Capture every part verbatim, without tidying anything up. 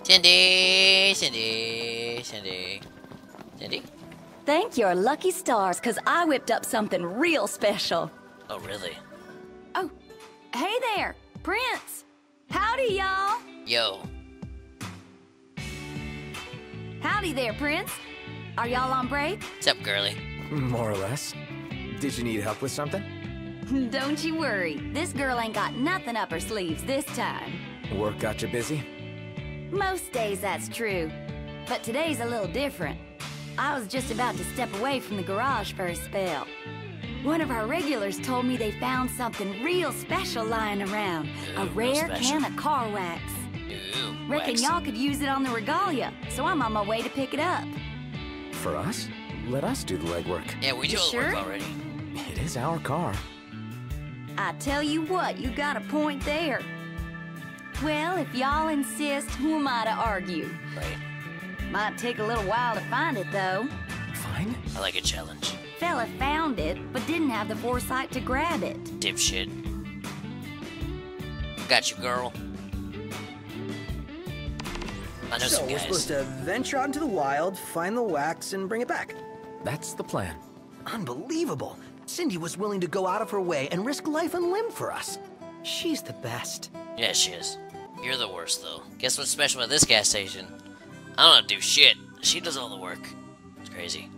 Cindy, Cindy, Cindy, Cindy? Thank your lucky stars, because I whipped up something real special. Oh, really? Oh, hey there, Prince. Howdy, y'all. Yo. Howdy there, Prince. Are y'all on break? What's up, girly? More or less. Did you need help with something? Don't you worry. This girl ain't got nothing up her sleeves this time. Work got you busy? Most days that's true, but today's a little different. I was just about to step away from the garage for a spell. One of our regulars told me they found something real special lying around. Ooh, a rare special. can of car wax. Ooh, Reckon wax. y'all could use it on the regalia, so I'm on my way to pick it up. For us? Let us do the legwork. Yeah, we do all the Sure? work already. It is our car. I tell you what, you got a point there. Well, if y'all insist, who am I to argue? Right. Might take a little while to find it, though. Fine. I like a challenge. Fella found it, but didn't have the foresight to grab it. Dipshit. Got you, girl. I know So some we're guys. supposed to venture out into the wild, find the wax, and bring it back. That's the plan. Unbelievable. Cindy was willing to go out of her way and risk life and limb for us. She's the best. Yeah, she is. You're the worst, though. Guess what's special at this gas station? I don't know how to do shit. She does all the work. It's crazy.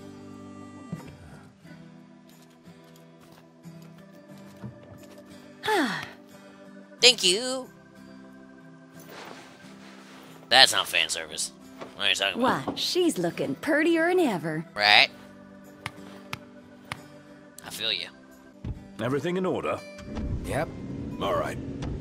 Thank you. That's not fan service. What are you talking about? Why, she's looking purtier than ever. Right? I feel you. Everything in order? Yep. All right.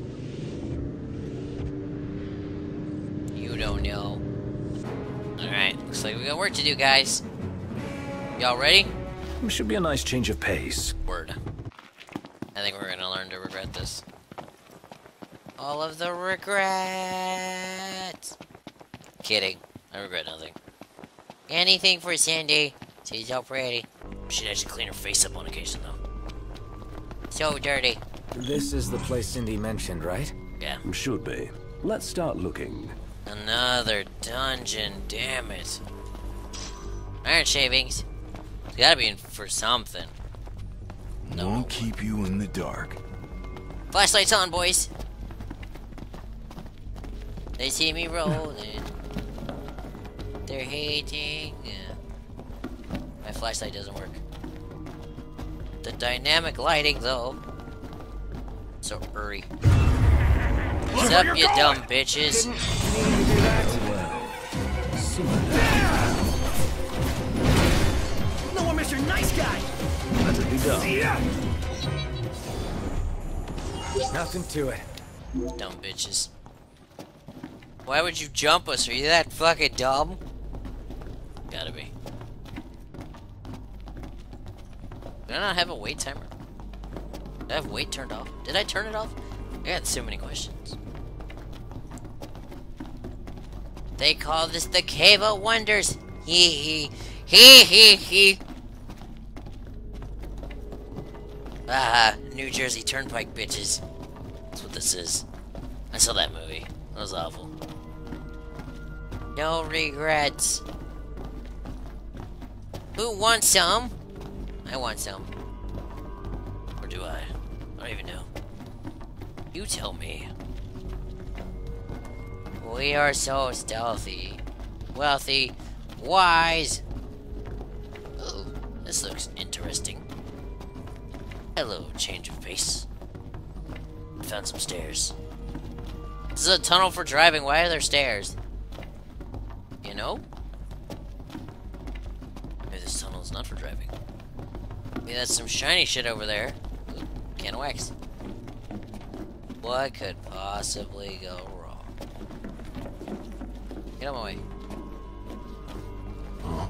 You don't know. Alright, looks like we got work to do, guys. Y'all ready? Should be a nice change of pace. Word. I think we're gonna learn to regret this. All of the regrets. Kidding. I regret nothing. Anything for Cindy. She's so pretty. She'd actually clean her face up on occasion, though. So dirty. This is the place Cindy mentioned, right? Yeah. Should be. Let's start looking. Another dungeon, damn it. Iron shavings. It's gotta be in for something. No. Won't keep you in the dark. Flashlights on, boys. They see me rolling. They're hating. Yeah. My flashlight doesn't work. The dynamic lighting, though. So hurry. What's up, you dumb bitches? No more Mister Nice Guy! Let it be done. Nothing to it. Dumb bitches. Why would you jump us? Are you that fucking dumb? Gotta be. Did I not have a wait timer? Did I have wait turned off? Did I turn it off? I got so many questions. They call this the Cave of Wonders. Hee hee. Hee hee hee. Ah, New Jersey Turnpike bitches. That's what this is. I saw that movie. That was awful. No regrets. Who wants some? I want some. Or do I? I don't even know. You tell me. We are so stealthy, wealthy, wise. Oh, this looks interesting. Hello, change of pace. Found some stairs. This is a tunnel for driving. Why are there stairs? You know? Maybe this tunnel is not for driving. Maybe that's some shiny shit over there. Ooh, can of wax. What could possibly go wrong? Get out of my way. Huh?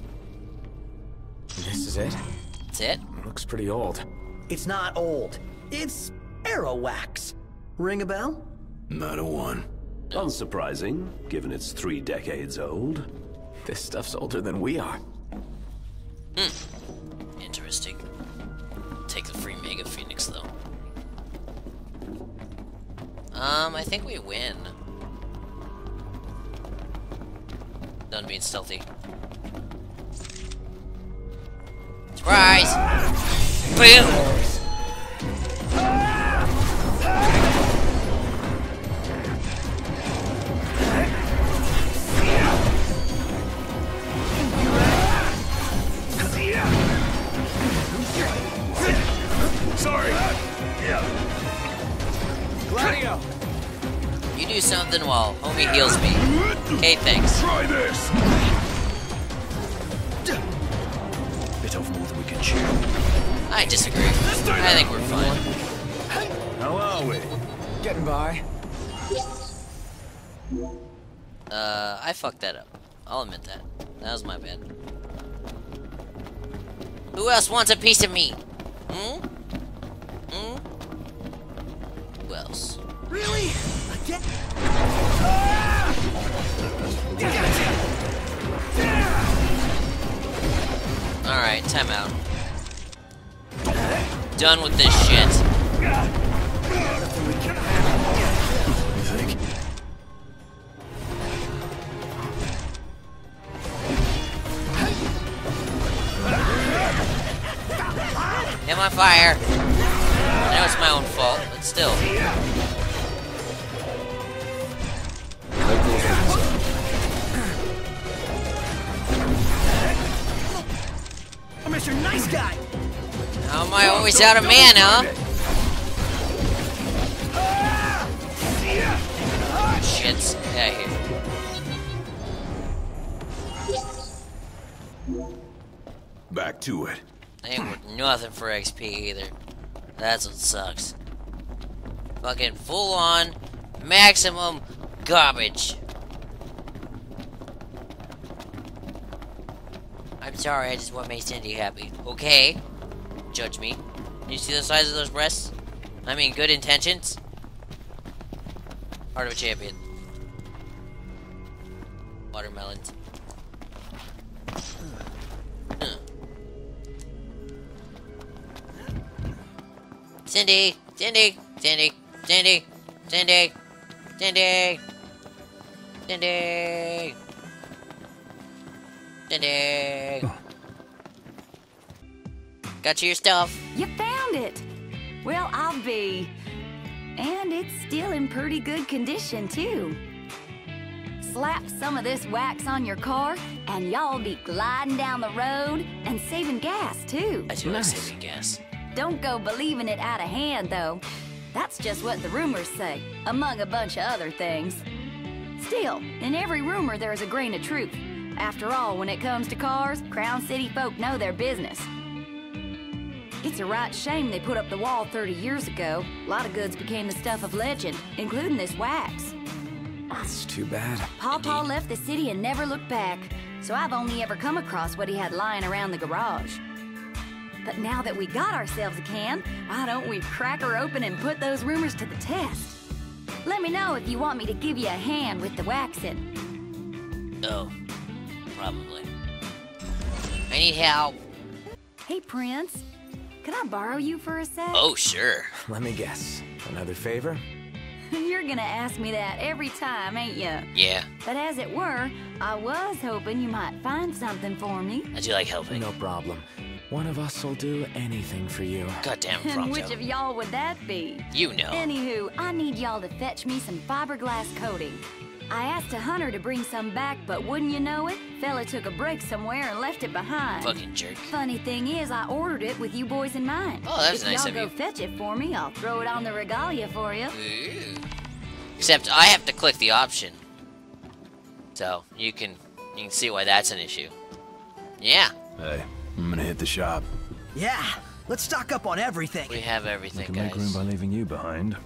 This is it? That's it? Looks pretty old. It's not old. It's arrow wax. Ring a bell? Not a one. Unsurprising, given it's three decades old. This stuff's older than we are. Hmm. Interesting. Take the free Mega Phoenix, though. Um, I think we win. Done being stealthy. Surprise! Boom! Sorry. Gladio! You do something while homie heals me. Okay, thanks. Try this. Bit off more than we can chew. I disagree. I think we're fine. How are we? Getting by. Uh, I fucked that up. I'll admit that. That was my bad. Who else wants a piece of me? Hmm? Hmm? Who else? Really? Again? Alright, time out. Done with this shit. You think? Am on fire. I know it's my own fault, but still. I'm Mister Nice Guy! How am I always out of mana? Shit. Get out of here. Back to it. Ain't worth nothing for X P either. That's what sucks. Fucking full on maximum garbage. I'm sorry, I just want to make Cindy happy. Okay? Judge me. You see the size of those breasts? I mean, good intentions. Heart of a champion. Watermelons. Cindy! Cindy! Cindy! Cindy! Cindy! Cindy! Cindy! Cindy! Got you your stuff. You found it! Well, I'll be. And it's still in pretty good condition, too. Slap some of this wax on your car, and y'all be gliding down the road and saving gas, too. I do like saving gas. Don't go believing it out of hand, though. That's just what the rumors say, among a bunch of other things. Still, in every rumor there's a grain of truth. After all, when it comes to cars, Crown City folk know their business. It's a right shame they put up the wall thirty years ago. A lot of goods became the stuff of legend, including this wax. That's too bad. Pawpaw left the city and never looked back, so I've only ever come across what he had lying around the garage. But now that we got ourselves a can, why don't we crack her open and put those rumors to the test? Let me know if you want me to give you a hand with the waxing. Oh, probably. I need help. Hey, Prince. Can I borrow you for a sec? Oh, sure. Let me guess. Another favor? You're gonna ask me that every time, ain't you? Yeah, But as it were, I was hoping you might find something for me. I do like helping. No problem. One of us will do anything for you. Goddamn And which Prompto. of y'all would that be? You know. Anywho, I need y'all to fetch me some fiberglass coating. I asked a hunter to bring some back, but wouldn't you know it? Fella took a break somewhere and left it behind. Fucking jerk. Funny thing is, I ordered it with you boys in mind. Oh, that's if nice y'all of go you. fetch it for me, I'll throw it on the regalia for you. Ooh. Except I have to click the option. So, you can you can see why that's an issue. Yeah, Hey, I'm gonna hit the shop. Yeah, let's stock up on everything. we have We everything, can make room guys. by leaving you behind.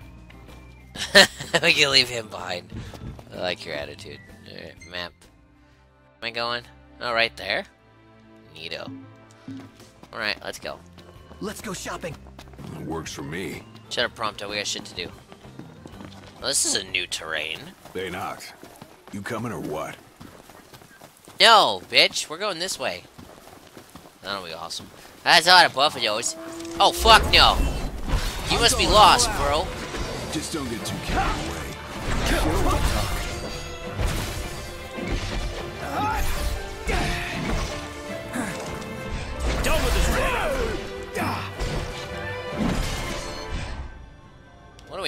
We can leave him behind. I like your attitude. Alright, map. Am I going? Oh, right there. Neato. Alright, let's go. Let's go shopping. It works for me. Shut up, Prompto. We got shit to do. Well, this is a new terrain. Hey, Knox. You coming or what? No, bitch. We're going this way. That'll be awesome. That's a lot of buffaloes. Oh, fuck no. You must be lost, bro. Just don't get too carried away.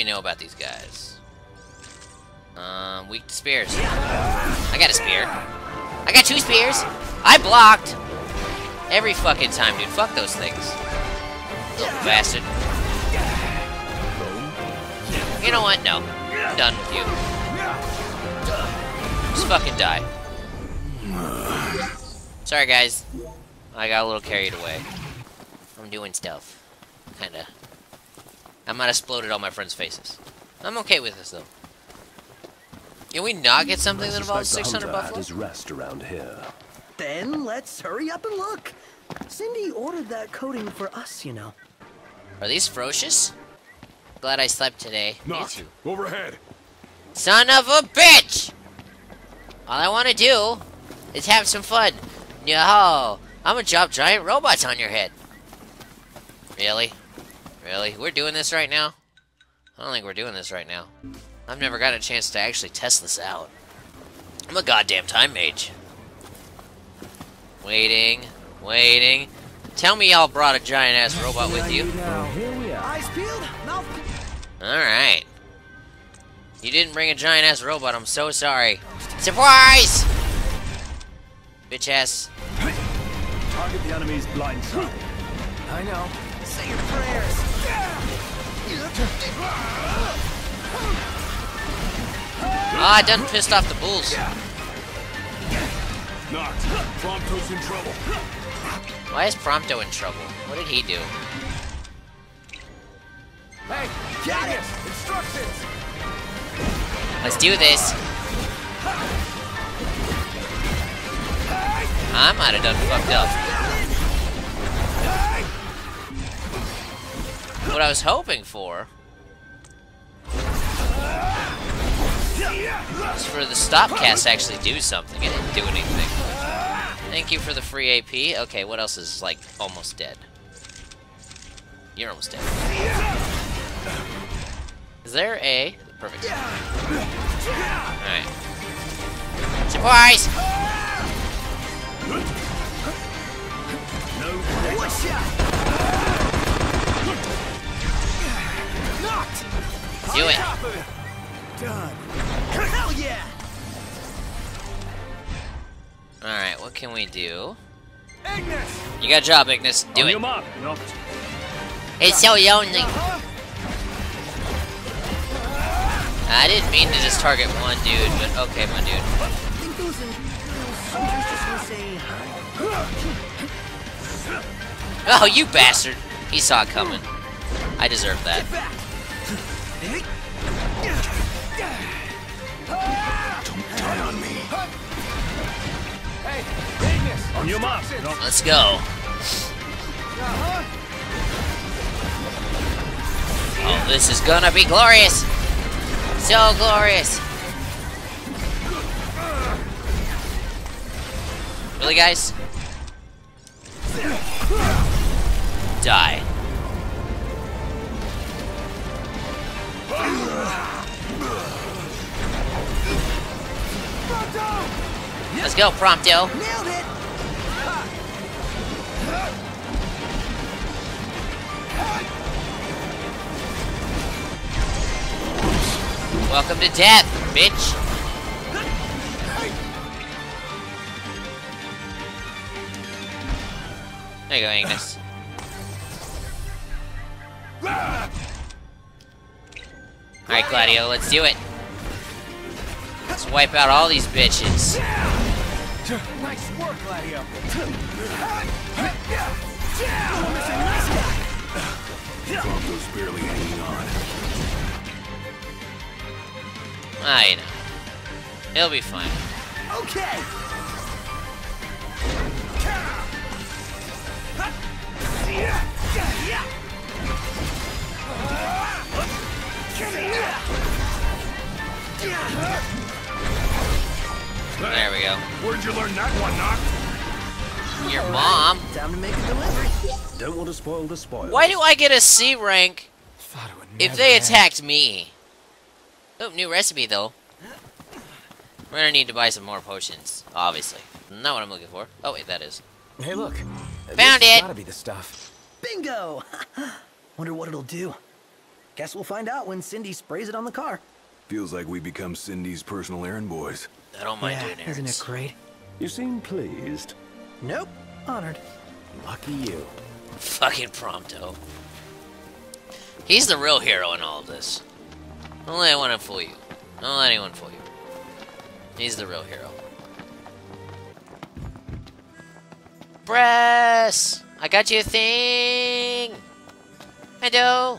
we know about these guys? Um, weak to spears. I got a spear. I got two spears. I blocked. Every fucking time, dude. Fuck those things. Little bastard. You know what? No. I'm done with you. Just fucking die. Sorry, guys. I got a little carried away. I'm doing stuff. Kinda. I might have exploded all my friends' faces. I'm okay with this, though. Can we not get something that involves six hundred buffalo? His rest around here. Then let's hurry up and look. Cindy ordered that coating for us, you know. Are these ferocious? Glad I slept today. Knocked. Overhead. Son of a bitch! All I want to do is have some fun. No, I'm gonna drop giant robots on your head. Really? Really? We're doing this right now? I don't think we're doing this right now. I've never got a chance to actually test this out. I'm a goddamn time mage. Waiting, waiting. Tell me y'all brought a giant-ass robot with you. Here we are. Eyes peeled, mouth. Alright. You didn't bring a giant-ass robot, I'm so sorry. Surprise! Bitch-ass. Target the enemy's blind side. I know. Say your prayers. Ah, I done pissed off the bulls. Knocked. Prompto's in trouble. Why is Prompto in trouble? What did he do? Hey, got it. Instructions. Let's do this. I might have done fucked up. What I was hoping for was for the stopcast to actually do something. It didn't do anything. Thank you for the free A P. Okay, what else is, like, almost dead? You're almost dead. Is there a... Perfect. Alright. Surprise! One shot. Knocked. Do it. Done. Hell yeah. Alright, what can we do? Ignis. You got a job, Ignis. Do On it. your mark. Knocked. It's so lonely. I didn't mean to just target one dude, but okay, my dude. I think those in- soldiers just want to say hi. Oh, you bastard! He saw it coming. I deserve that. Don't die on me. Hey, Ignis. On your mark. Knocked. Let's go. Oh, this is gonna be glorious! So glorious! Really, guys? Die. Let's go, Prompto. Nailed it. Welcome to death, bitch. There you go, Ignis. Alright, Gladio, let's do it. Let's wipe out all these bitches. Nice work, Gladio. Prompto's barely hanging on. I know. It'll be fine. Okay. There we go. Where'd you learn that one, Knock? Your mom? Time to make a delivery. Don't want to spoil the spoil. Why do I get a C rank Thought it would if never they end. attacked me? Oh, new recipe though. We're gonna need to buy some more potions, obviously. Not what I'm looking for. Oh wait, that is. Hey, look. Found this it. Gotta be the stuff. Bingo. Wonder what it'll do. Guess we'll find out when Cindy sprays it on the car. Feels like we become Cindy's personal errand boys. I don't mind Yeah, doing errands. isn't it great? You seem pleased. Nope. Honored. Lucky you. Fucking Prompto. He's the real hero in all of this. Don't let anyone fool you. Don't let anyone fool you. He's the real hero. Press! I got you a thing! Hello!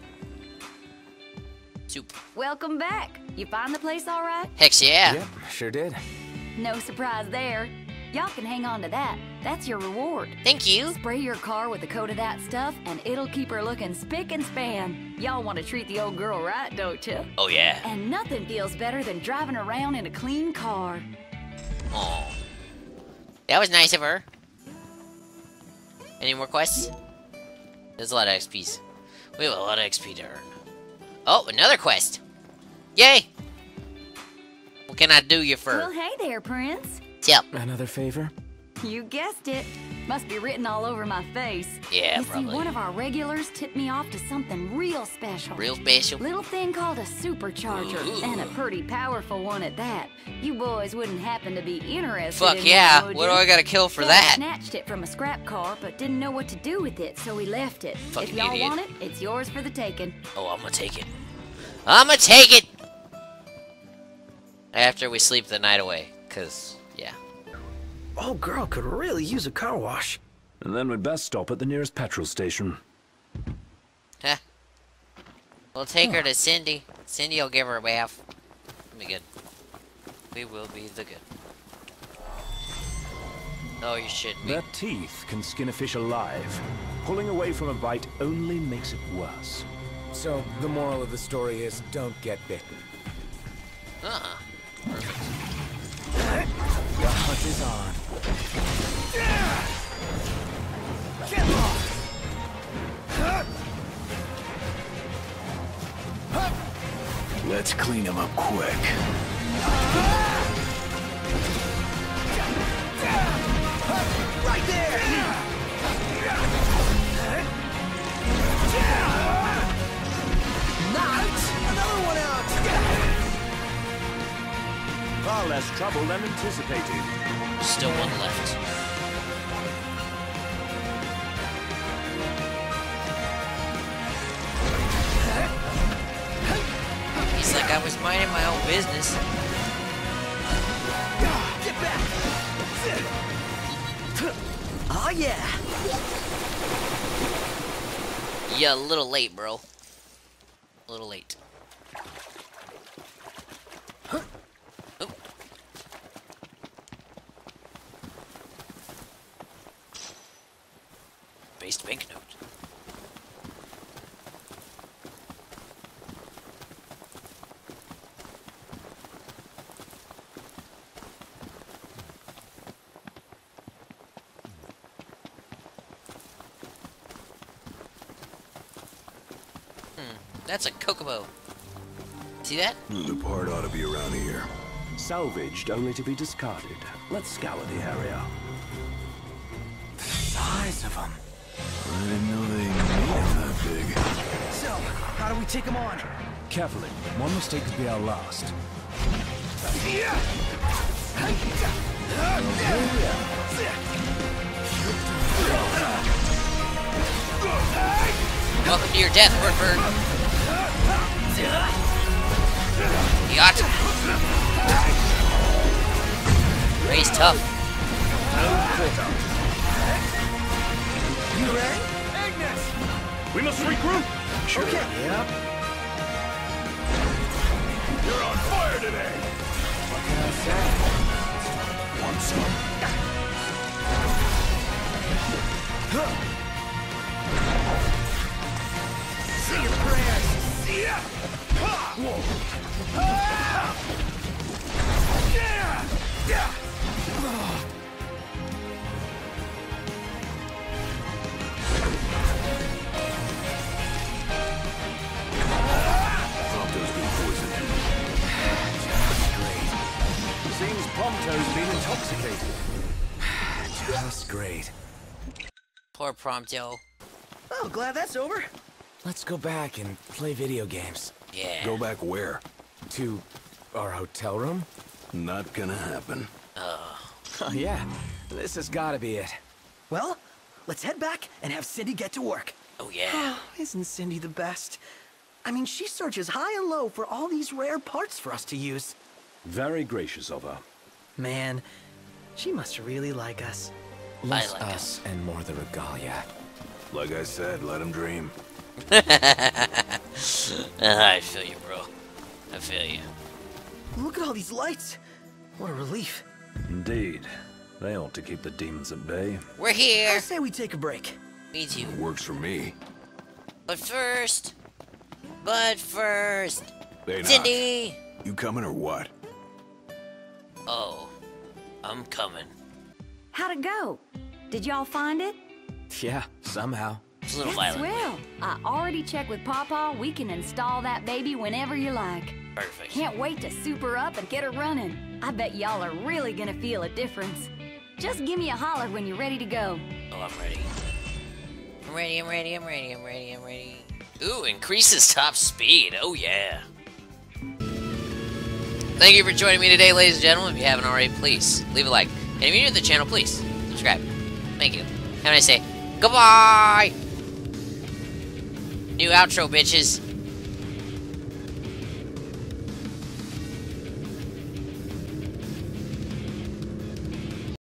Soup. Welcome back. You find the place all right? Heck yeah! Yep, sure did. No surprise there. Y'all can hang on to that. That's your reward. Thank you! Spray your car with a coat of that stuff, and it'll keep her looking spick and span. Y'all want to treat the old girl right, don't you? Oh yeah. And nothing feels better than driving around in a clean car. Oh. That was nice of her. Any more quests? There's a lot of X Ps. We have a lot of X P to earn. Oh, another quest! Yay! What can I do you for? Well, hey there, Prince. Yep. Another favor? You guessed it. Must be written all over my face. Yeah, you probably. see, one of our regulars tipped me off to something real special. Real special. Little thing called a supercharger, Ooh. and a pretty powerful one at that. You boys wouldn't happen to be interested Fuck in yeah! one, would What do you? I gotta kill for Dad that? snatched it from a scrap car, but didn't know what to do with it, so he left it. Fucking if y'all idiot. want it, it's yours for the taking. Oh, I'm gonna take it. I'm gonna take it! After we sleep the night away, cause, yeah. Old girl could really use a car wash. And then we'd best stop at the nearest petrol station. Huh. We'll take her to Cindy. Cindy will give her a bath. It'll be good. We will be the good. Oh, you shouldn't be. Their teeth can skin a fish alive. Pulling away from a bite only makes it worse. So, the moral of the story is don't get bitten. Uh-uh. Perfect. The hunt is on. Let's clean him up quick. Right there! Nice! Another one out! Far less trouble than anticipated. Still one left. He's like, I was minding my own business. Get back! Oh yeah! Yeah, a little late, bro. A little late. Oh. Based banknote. That's a kokobo. See that? The part ought to be around here. Salvaged only to be discarded. Let's scour the area. Size of them. I didn't know they made him that big. So, how do we take them on? Carefully. One mistake could be our last. Welcome to your death, Woodford. Yacht. Ray's tough. You ready? We must regroup! Sure. Okay. Yep. You're on fire today! What can I say? Want some? Say your prayers. Yeah! Whoa! Yeah! Yeah! Prompto's been poisoned. Seems Prompto's been intoxicated. Just great. Poor Prompto. Oh, glad that's over. Let's go back and play video games. Yeah. Go back where? To our hotel room? Not gonna happen. Oh. Oh, yeah. This has gotta be it. Well, let's head back and have Cindy get to work. Oh, yeah. Oh, isn't Cindy the best? I mean, she searches high and low for all these rare parts for us to use. Very gracious of her. Man, she must really like us. Less like us and more the regalia. Like I said, let him dream. I feel you, bro. I feel you. Look at all these lights. What a relief. Indeed. They ought to keep the demons at bay. We're I here. say we take a break. Me too. Works for me. But first, but first, Hey, Knox, Cindy. you coming or what? Oh, I'm coming. How'd it go? Did y'all find it? Yeah, somehow. It's a little That's violent. swell. I already checked with Pawpaw. We can install that baby whenever you like. Perfect. Can't wait to soup her up and get her running. I bet y'all are really gonna feel a difference. Just give me a holler when you're ready to go. Oh, I'm ready. I'm ready, I'm ready, I'm ready, I'm ready, I'm ready. Ooh, increases top speed. Oh, yeah. Thank you for joining me today, ladies and gentlemen. If you haven't already, please leave a like. And if you're new to the channel, please subscribe. Thank you. Have a nice day. Goodbye! New outro, bitches.